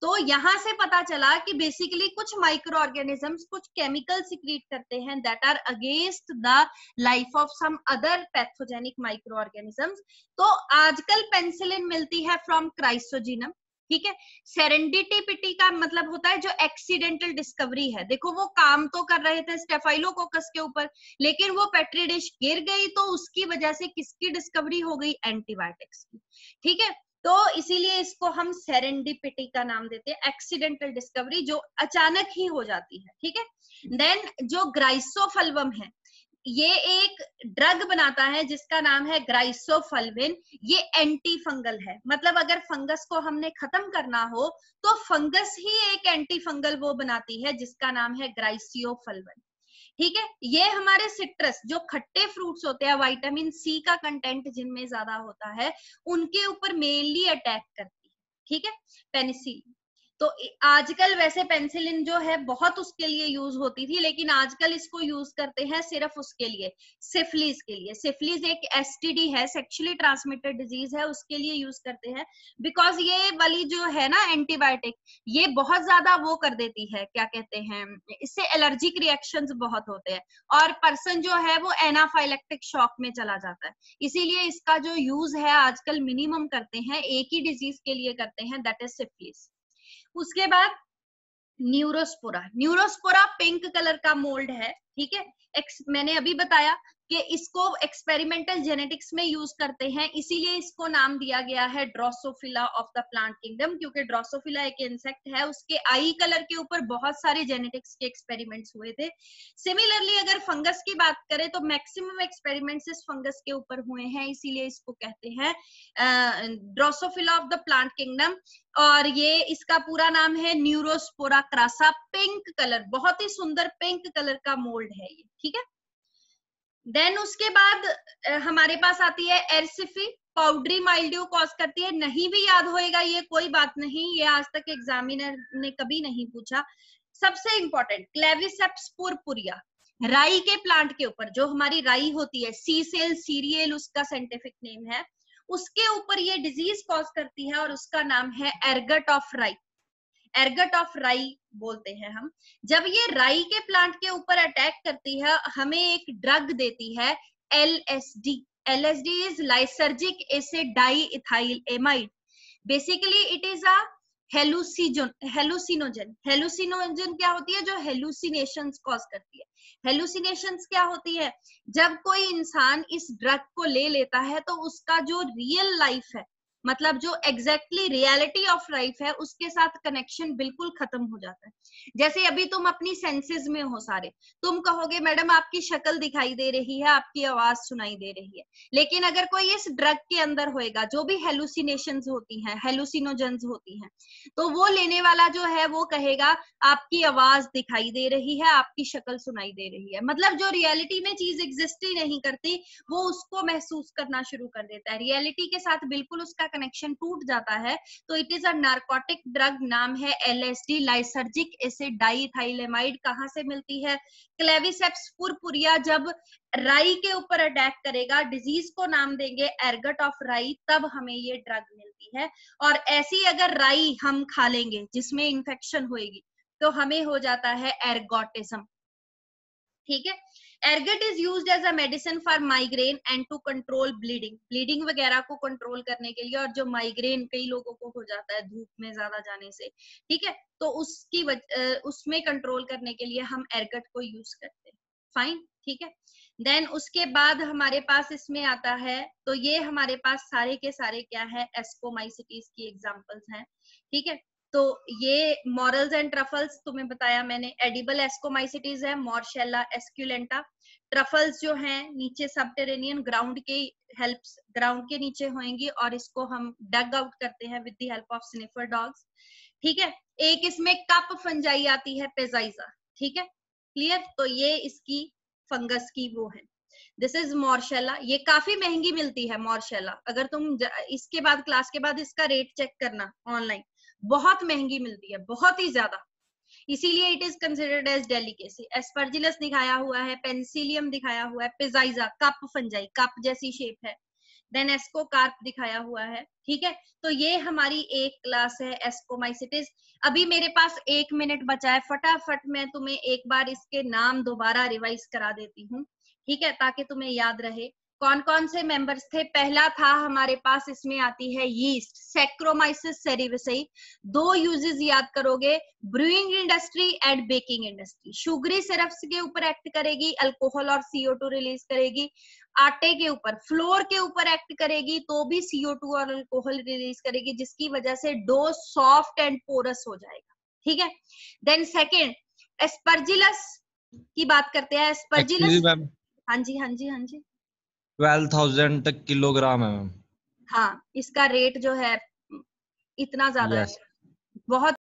तो यहाँ से पता चला कि बेसिकली कुछ माइक्रो ऑर्गेनिजम्स कुछ केमिकल सिक्रीट करते हैं that are against the life of some other pathogenic micro organisms. तो आजकल पेनिसिलिन मिलती है फ्रॉम क्राइसोजीनम, ठीक है। सेरेंडिटिपिटी का मतलब होता है जो एक्सीडेंटल डिस्कवरी है। देखो वो काम तो कर रहे थे स्टेफाइलोकोकस के ऊपर, लेकिन वो पेट्री डिश गिर गई तो उसकी वजह से किसकी डिस्कवरी हो गई? एंटीबायोटिक्स की, ठीक है। तो इसीलिए इसको हम सेरेंडिपिटी का नाम देते हैं, एक्सीडेंटल डिस्कवरी जो अचानक ही हो जाती है, ठीक है। देन जो ग्राइसोफल्वम है, ये एक ड्रग बनाता है जिसका नाम है ग्राइसोफल्विन। ये एंटी फंगल है, मतलब अगर फंगस को हमने खत्म करना हो तो फंगस ही एक एंटी फंगल वो बनाती है जिसका नाम है ग्राइसियोफल्विन, ठीक है। ये हमारे सिट्रस जो खट्टे फ्रूट्स होते हैं, विटामिन सी का कंटेंट जिनमें ज्यादा होता है, उनके ऊपर मेनली अटैक करती है, ठीक है, पेनिसिलिन। तो आजकल वैसे पेनिसिलिन जो है बहुत उसके लिए यूज होती थी, लेकिन आजकल इसको यूज करते हैं सिर्फ उसके लिए, सिफिलिस के लिए। सिफिलिस एक एसटीडी है, सेक्सुअली ट्रांसमिटेड डिजीज है, उसके लिए यूज करते हैं। बिकॉज ये वाली जो है ना एंटीबायोटिक, ये बहुत ज्यादा वो कर देती है, क्या कहते हैं, इससे एलर्जिक रिएक्शंस बहुत होते हैं और पर्सन जो है वो एनाफाइलेक्टिक शॉक में चला जाता है। इसीलिए इसका जो यूज है आजकल मिनिमम करते हैं, एक ही डिजीज के लिए करते हैं, दैट इज सिफिलिस। उसके बाद न्यूरोस्पोरा। न्यूरोस्पोरा पिंक कलर का मोल्ड है, ठीक है। मैंने अभी बताया कि इसको एक्सपेरिमेंटल जेनेटिक्स में यूज करते हैं, इसीलिए इसको नाम दिया गया है Drosophila of the plant kingdom, क्योंकि ड्रोसोफिला एक इंसेक्ट है, उसके आई कलर के ऊपर बहुत सारे जेनेटिक्स के एक्सपेरिमेंट्स हुए थे। सिमिलरली अगर फंगस की बात करें तो मैक्सिमम एक्सपेरिमेंट्स इस फंगस के ऊपर हुए हैं, इसीलिए इसको कहते हैं Drosophila of the plant kingdom. और ये इसका पूरा नाम है न्यूरोस्पोरा क्रासा। पिंक कलर, बहुत ही सुंदर पिंक कलर का मोल्ड है ये, ठीक है। देन उसके बाद हमारे पास आती है एरसिफी। पाउडरी माइल्ड्यू कॉज करती है, नहीं भी याद होएगा ये कोई बात नहीं, ये आज तक एग्जामिनर ने कभी नहीं पूछा। सबसे इंपॉर्टेंट क्लेविसेप्स पुरपुरिया, राई के प्लांट के ऊपर जो हमारी राई होती है, सीसेल सीरियल उसका साइंटिफिक नेम है, उसके ऊपर ये डिजीज कॉज करती है और उसका नाम है एर्गट ऑफ राई। एर्गट ऑफ राई बोलते हैं हम। जब ये राई के प्लांट के ऊपर अटैक करती है, हमें एक ड्रग देती है LSD. LSD is lysergic acid diethylamide. Basically it is a hallucigen hallucinogen. Hallucinogen क्या होती है? जो हेलुसिनेशंस कॉज करती है। हेलुसिनेशंस क्या होती है? जब कोई इंसान इस ड्रग को ले लेता है तो उसका जो रियल लाइफ है, मतलब जो एग्जैक्टली रियलिटी ऑफ लाइफ है, उसके साथ कनेक्शन बिल्कुल खत्म हो जाता है। जैसे अभी तुम अपनी सेंसेस में हो सारे, तुम कहोगे मैडम आपकी शक्ल दिखाई दे रही है, आपकी आवाज सुनाई दे रही है, लेकिन अगर कोई इस ड्रग के अंदर होएगा, जो भी हेलुसिनेशंस होती हैं, हेलुसिनोजेंस होती हैं, तो वो लेने वाला जो है वो कहेगा आपकी आवाज दिखाई दे रही है, आपकी शक्ल सुनाई दे रही है। मतलब जो रियलिटी में चीज एग्जिस्ट ही नहीं करती, वो उसको महसूस करना शुरू कर देता है, रियलिटी के साथ बिल्कुल उसका कनेक्शन टूट जाता है। तो it is a narcotic drug, नाम है एलएसडी, लाइसर्जिक एसिड डाइथाइलेमाइड। कहां से मिलती है? क्लेविसेप्स पुरपुरिया जब राई के ऊपर अटैक करेगा, डिजीज को नाम देंगे एर्गट ऑफ राई, तब हमें ये ड्रग मिलती है। और ऐसी अगर राई हम खा लेंगे जिसमें इंफेक्शन होएगी तो हमें हो जाता है एर्गोटिज्म, ठीक है। Ergot is used as a medicine for migraine and to control bleeding. Bleeding वगैरह को कंट्रोल करने के लिए, और जो माइग्रेन कई लोगों को हो जाता है धूप में ज्यादा जाने से, ठीक है, तो उसकी उसमें कंट्रोल करने के लिए हम एर्गट को यूज करते हैं। फाइन, ठीक है। देन उसके बाद हमारे पास इसमें आता है, तो ये हमारे पास सारे के सारे क्या है? एस्कोमाइसिटीज की एग्जांपल्स हैं, ठीक है। तो ये मॉरल्स एंड ट्रफल्स तुम्हें बताया मैंने, एडिबल एस्कोमाइसिटीज है, मॉर्शेला एस्क्यूलेंटा। ट्रफल्स जो हैं नीचे सबटेरेनियन ग्राउंड के हेल्प ग्राउंड के नीचे होंगी और इसको हम डग आउट करते हैं with the help of sniffer dogs, ठीक है। एक इसमें कप फंजाई आती है, पेजाइजा, ठीक है, क्लियर। तो ये इसकी फंगस की वो है, दिस इज मॉर्शेला। ये काफी महंगी मिलती है मॉर्शेला, अगर तुम इसके बाद क्लास के बाद इसका रेट चेक करना ऑनलाइन, बहुत महंगी मिलती है, बहुत ही ज्यादा, इसीलिए it is considered as delicacy. Aspergillus दिखाया हुआ है, पेनिसिलियम दिखाया हुआ है, पेजाइजा कप फंजाई, कप जैसी शेप है। देन एस्कोकार्प दिखाया हुआ है, ठीक है। तो ये हमारी एक क्लास है एस्कोमाइसिटिस। अभी मेरे पास एक मिनट बचा है, फटाफट मैं तुम्हें एक बार इसके नाम दोबारा रिवाइज करा देती हूँ, ठीक है, ताकि तुम्हें याद रहे कौन कौन से मेंबर्स थे। पहला था हमारे पास, इसमें आती है यीस्ट, सैक्रोमाइसिस सेरेविसेई। दो यूजेस याद करोगे, brewing industry and baking industry. Sugary syrups के ऊपर एक्ट करेगी, अल्कोहल और सीओ टू रिलीज करेगी। आटे के ऊपर, फ्लोर के ऊपर एक्ट करेगी तो भी सीओ टू और अल्कोहल रिलीज करेगी, जिसकी वजह से डो सॉफ्ट एंड पोरस हो जाएगा, ठीक है। देन सेकेंड, एस्परजिलस की बात करते हैं। एस्परजिलस, मैम हाँ जी हाँ जी हाँ जी, ट्वेल्व थाउजेंड तक किलोग्राम है मैम। हाँ, इसका रेट जो है इतना ज्यादा यस है, बहुत